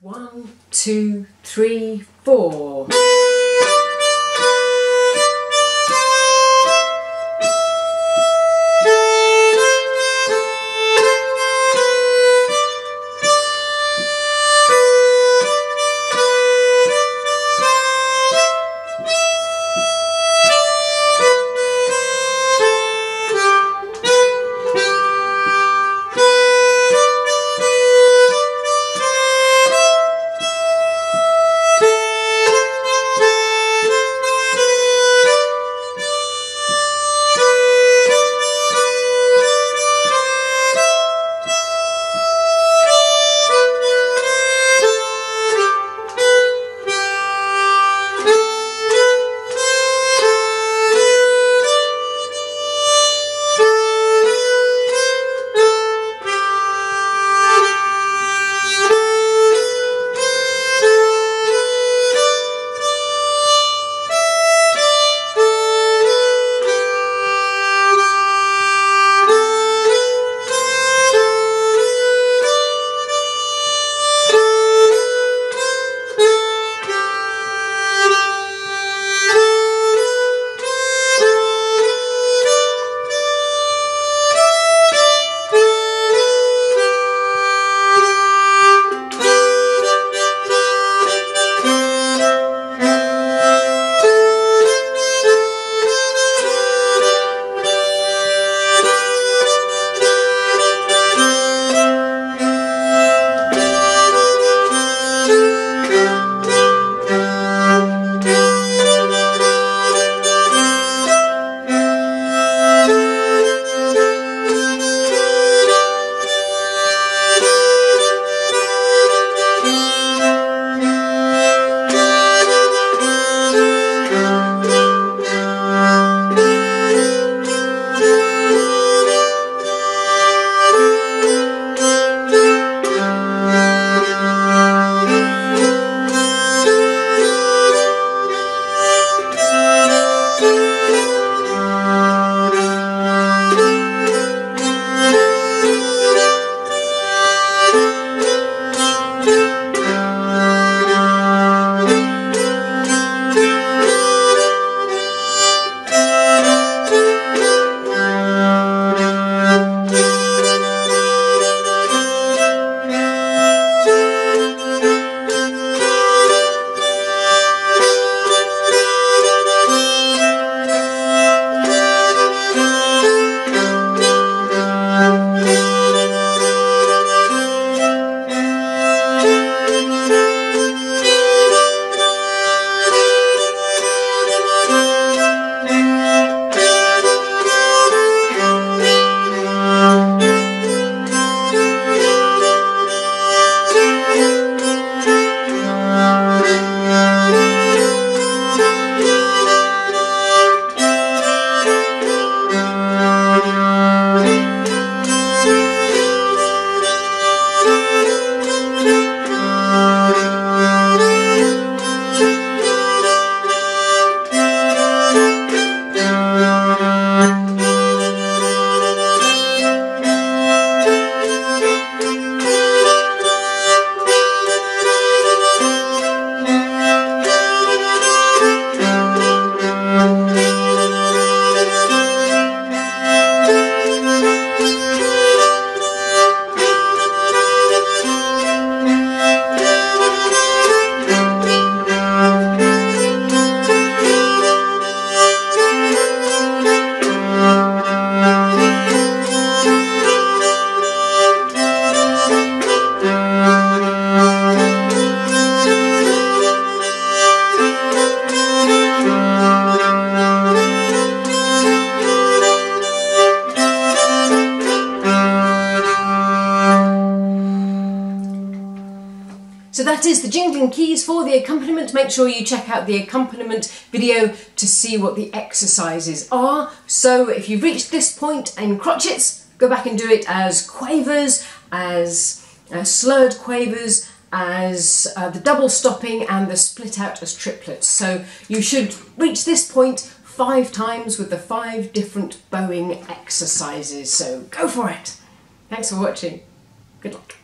1, 2, 3, 4. So that is the Jingling Keys for the accompaniment. Make sure you check out the accompaniment video to see what the exercises are. So if you've reached this point in crotchets, go back and do it as quavers, as slurred quavers, as the double stopping and the split out as triplets. So you should reach this point 5 times with the 5 different bowing exercises. So go for it. Thanks for watching. Good luck.